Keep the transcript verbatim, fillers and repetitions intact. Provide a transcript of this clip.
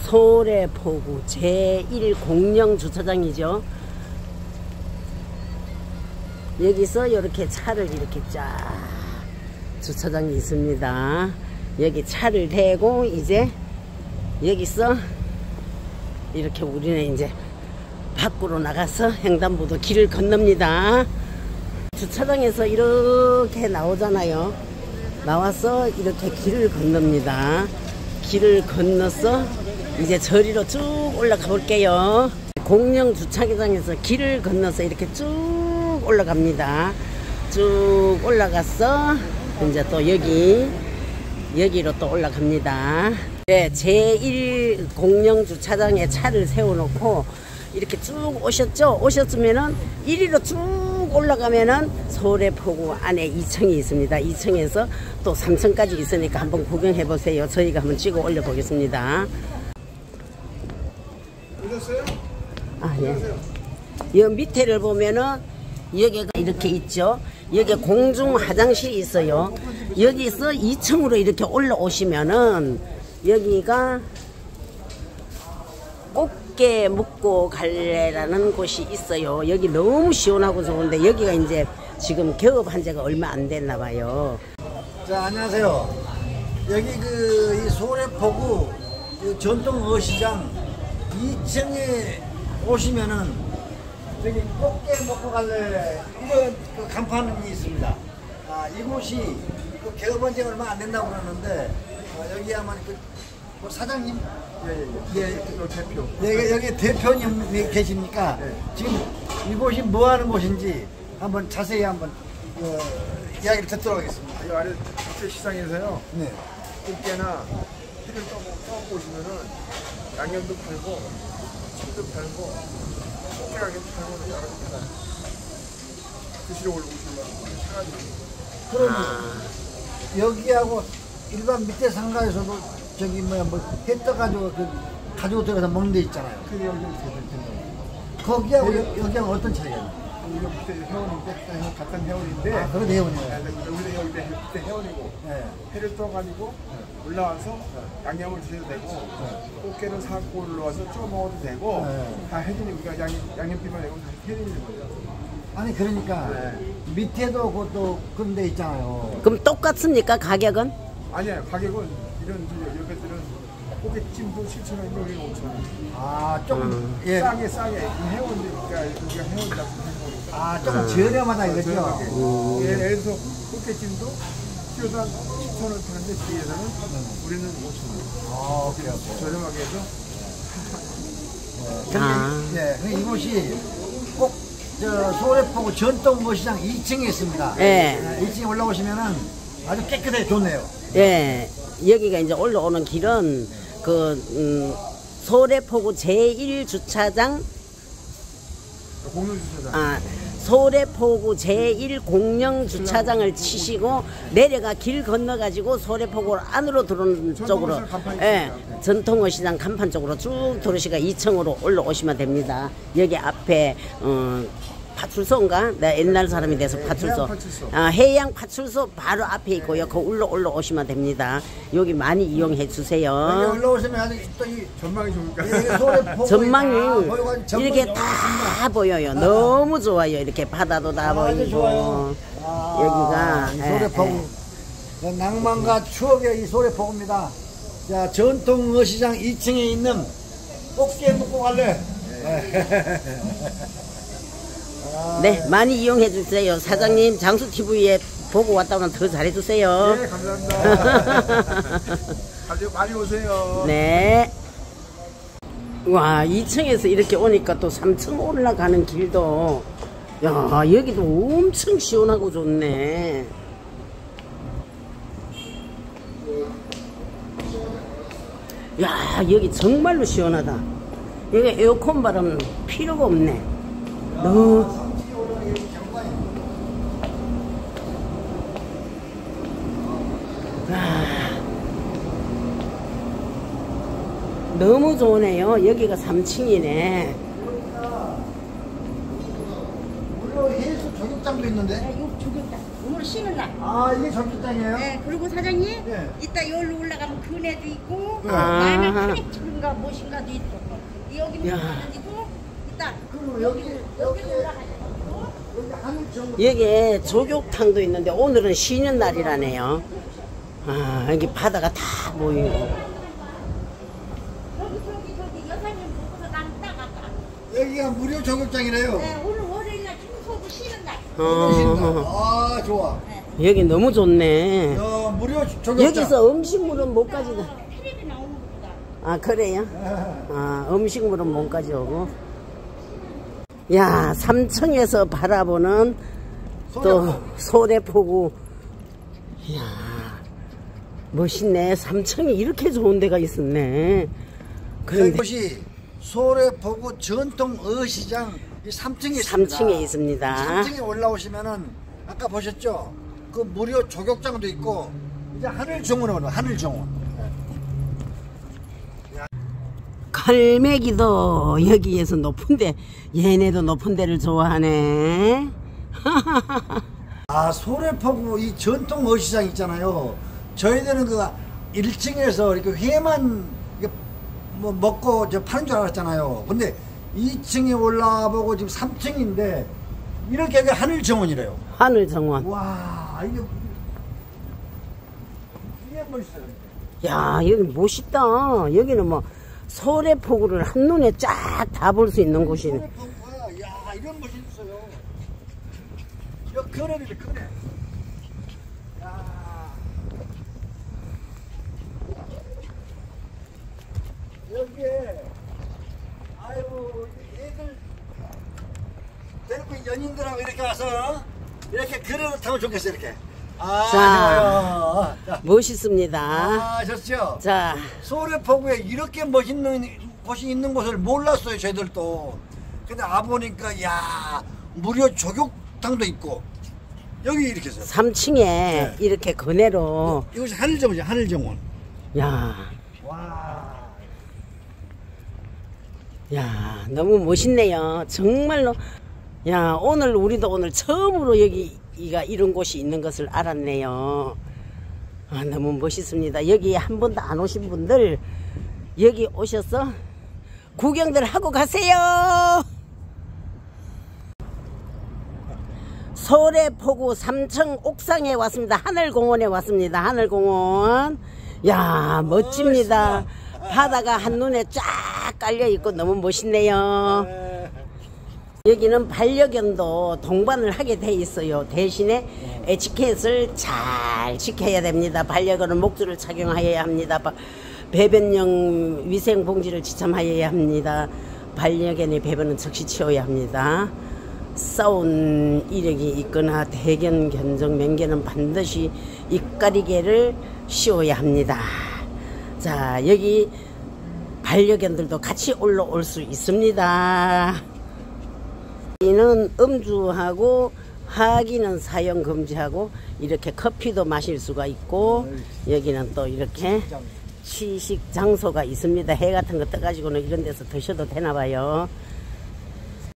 소래포구 제일 공영 주차장이죠. 여기서 이렇게 차를 이렇게 쫙 주차장이 있습니다. 여기 차를 대고 이제 여기서 이렇게 우리는 이제 밖으로 나가서 횡단보도 길을 건넙니다. 주차장에서 이렇게 나오잖아요. 나와서 이렇게 길을 건넙니다. 길을 건너서 이제 저리로 쭉 올라가 볼게요. 공영 주차장에서 길을 건너서 이렇게 쭉 올라갑니다. 쭉 올라가서 이제 또 여기 여기로 또 올라갑니다. 네, 제일 공영 주차장에 차를 세워놓고 이렇게 쭉 오셨죠? 오셨으면은 이리로 쭉 올라가면은 소래포구 안에 이 층이 있습니다. 이 층에서 또 삼 층까지 있으니까 한번 구경해 보세요. 저희가 한번 찍어 올려 보겠습니다. 오셨어요? 아, 예. 이 밑에를 보면은 여기가 이렇게 있죠. 여기 공중 화장실이 있어요. 여기서 이 층으로 이렇게 올라오시면은 여기가 꽃게 묵고 갈래라는 곳이 있어요. 여기 너무 시원하고 좋은데 여기가 이제 지금 개업한 지가 얼마 안 됐나 봐요. 자, 안녕하세요. 여기 그 이 소래포구 그 전통 어시장 이 층에 오시면은 저기 꽃게 먹고 갈래 이런 그 간판이 있습니다. 아, 이곳이 그 개업한 지 얼마 안 된다고 그러는데 어, 여기 아마 그 뭐 사장님, 예, 예, 예, 대표, 예, 여기 대표님이 계십니까? 예. 지금 이곳이 뭐 하는 곳인지 한번 자세히 한번 어, 이야기를 듣도록 하겠습니다. 이 아래 국제 시장에서요. 네. 꽃게나 회를 떠 보시면은 양념도 팔고 침도 팔고 꽃게가게 팔고 여러 가지 팔아요. 드시러 오시면 사가지고. 그러면 아. 여기하고 일반 밑에 상가에서도 저기 뭐야 뭐 해 떠가지고 그 가지고 들어가서 먹는 데 있잖아요. 근데 여기 어떻게 거기하고 네. 여기하고 어떤 차이가 있나요? 우리가 그때 회원인데 같은 회원인데. 아, 그런 회원이에요. 우리 여기 그때 회원이고 네. 회를 떠가지고 네. 올라와서 네. 양념을 드셔도 되고 네. 꽃게는 사고 올라와서 쪼 먹어도 되고 네. 다 해드리고 우리가 양념 양념비만 내고 다 해드리는 거죠. 아니 그러니까 네. 밑에도 그것도 그런 데 있잖아요. 그럼 똑같습니까 가격은? 아니야 가격은 이런 여기들은 꽃게찜도 칠천 원이고 여기 오천 원. 아 조금 음. 예. 싸게 싸게 회원이니까 우리가 회원이라고 생각하니까. 아 조금 어. 저렴하다 이거죠. 음. 예를 들어서 꽃게찜도 키로당 칠천 원 파는데 뒤에서는 음. 우리는 오천 원. 아 오케이 오케이. 저렴하게 해서. 네. 아. 예, 그 이곳이 꼭 저 소래포구 전통어시장 이 층에 있습니다. 예. 네, 이 층에 올라오시면은 아주 깨끗해 좋네요. 예. 여기가 이제 올라오는 길은 그 음, 소래포구 제일 주차장 공영 주차장. 아 소래포구 제일 공영 주차장을 치시고 내려가 길 건너 가지고 소래포구 안으로 들어오는 쪽으로 예, 전통어시장 간판 쪽으로 쭉 들어오시가 이 층으로 올라오시면 됩니다. 여기 앞에 어, 파출소인가? 나 옛날 사람이 돼서 파출소. 해양 파출소. 아, 해양 파출소 바로 앞에 있고요. 그 올라 올라오시면 됩니다. 여기 많이 이용해 주세요. 여기 올라오시면 아주 또 이 전망이 좋을까? 전망이 다 이렇게 다 보여요. 너무 좋아요. 이렇게 바다도 다 아, 보이고 좋아요. 아, 여기가 소래포구 예, 예. 낭만과 추억의 이 소래포구입니다. 자, 전통어시장 이 층에 있는 꽃게 먹고 갈래? 네, 많이 이용해 주세요. 사장님, 장수티비에 보고 왔다면 더 잘해 주세요. 네, 감사합니다. 아주 많이 오세요. 네. 와, 이 층에서 이렇게 오니까 또 삼 층 올라가는 길도, 야, 여기도 엄청 시원하고 좋네. 야, 여기 정말로 시원하다. 여기 에어컨 바람 필요가 없네. 너무 아, 너무 좋네요. 여기가 삼 층이네. 무료 해수 조격장도 있는데? 네, 요 조격장. 오늘 쉬는 날. 아, 이게 조격장이에요? 네, 그리고 사장님, 네. 이따 여기로 올라가면 그네도 있고, 네. 다음에 아. 한익천인가 무엇인가도 있고. 여기는 야. 가는지고 이따 그리고 여기, 여기 여기, 올라가요. 여기 하늘정. 여기에 조격탕도 있는데 오늘은 쉬는 날이라네요. 아, 여기 바다가 다 보이고. 저기 저기 저기 여사님 보고서 난 따갔다. 여기가 무료 조격장이래요. 네, 오늘 월요일날 청소부 쉬는 날. 어, 아, 좋아. 여기 너무 좋네. 어, 무료 조격장. 여기서 음식물은 못 가지고. 텔레비 나오는 것보다. 아, 그래요? 아, 음식물은 못 가져오고. 야, 삼청에서 바라보는 또 소래포구. 이야, 멋있네. 삼청에 이렇게 좋은 데가 있었네. 그런데 이곳이 소래포구 전통 어시장 이 삼 층에 있습니다. 삼 층에 있습니다. 삼 층에 올라오시면은 아까 보셨죠? 그 무료 조격장도 있고 이제 하늘정원으로 하늘정원. 갈매기도 여기에서 높은데 얘네도 높은 데를 좋아하네. 아, 소래포구 이 전통 어시장 있잖아요. 저희들은 그 일 층에서 이렇게 회만 이렇게 뭐 먹고 저 파는 줄 알았잖아요. 근데 이 층에 올라보고 지금 삼 층인데 이렇게 여기 하늘정원이래요. 하늘정원. 와, 이게 이게 멋있어요. 야, 여기 멋있다. 여기는 뭐 소래포구를 한눈에 쫙 다 볼 수 있는 곳이네. 소래포구가 야, 이런 멋이 있어요. 이거 그네리네, 그네. 야. 여기에 아이고 애들 데리고 연인들하고 이렇게 와서 이렇게 그네를 타면 좋겠어요. 이렇게. 아, 자. 좋아요. 멋있습니다. 아, 좋죠. 자, 소래포구에 이렇게 멋있는 곳이 있는 곳을 몰랐어요, 저희들도. 근데 와보니까, 야, 무료 조격탕도 있고, 여기 이렇게 있어요. 삼 층에 네. 이렇게 그네로. 이것이 하늘정원이죠, 하늘정원. 야, 와. 야, 너무 멋있네요. 정말로. 야, 오늘 우리도 오늘 처음으로 여기가 이런 곳이 있는 것을 알았네요. 아, 너무 멋있습니다. 여기 한 번도 안 오신 분들 여기 오셔서 구경들 하고 가세요. 소래포구 삼 층 옥상에 왔습니다. 하늘공원에 왔습니다. 하늘공원. 야, 멋집니다. 바다가 한눈에 쫙 깔려있고 너무 멋있네요. 여기는 반려견도 동반을 하게 돼 있어요. 대신에 에티켓을 잘 지켜야 됩니다. 반려견은 목줄을 착용하여야 합니다. 배변용 위생봉지를 지참하여야 합니다. 반려견의 배변은 즉시 치워야 합니다. 싸운 이력이 있거나 대견, 견적, 맹견은 반드시 입가리개를 씌워야 합니다. 자, 여기 반려견들도 같이 올라올 수 있습니다. 여기는 음주하고 하기는 사용 금지하고 이렇게 커피도 마실 수가 있고 여기는 또 이렇게 취식 장소가 있습니다. 해 같은 거 떠가지고는 이런 데서 드셔도 되나 봐요.